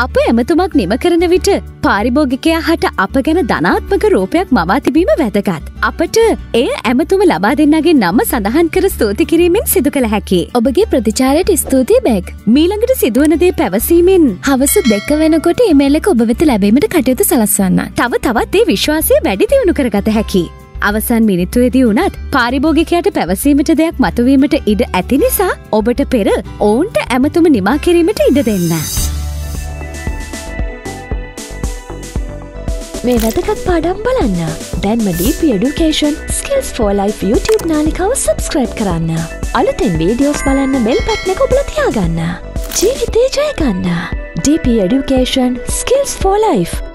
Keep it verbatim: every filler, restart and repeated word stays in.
අප ඇමතුමක් නිම කරන විට පාරිභෝගිකයා හට අප ගැන ධනාත්මක රූපයක් මවා තිබීම වැදගත්. අපට එය ඇමතුම ලබා දෙන්නගේ නම සඳහන් කර ස්තුති කිරීමෙන් සිදු කළ හැකි. ඔබගේ ප්‍රතිචාරයට ස්තුතියි බැග්. මීළඟට සිදුවන දේ පැවසීමෙන් හවස දෙක වෙනකොට ඊමේල් එක ඔබ වෙත ලැබීමට කටයුතු සලස්වන්න. තව තවත් ඒ විශ්වාසය වැඩි දියුණු කරගත හැකි. අවසන් මිනිත්තුවේදී වුණත් පාරිභෝගිකයාට පැවසීමට දෙයක් මතුවීමට ඉඩ ඇති නිසා ඔබට පෙර ඔවුන්ට ඇමතුම නිමා කිරීමට ඉඩ දෙන්න. මේ වැදගත් පාඩම් බලන්න. දැන්ම D P Education Skills for Life YouTube නාලිකාව subscribe කරන්න. අලුතෙන් වීඩියෝස් බලන්න bell button එක ඔබලා තියාගන්න. ජීවිතේ ජය ගන්න. D P Education Skills for Life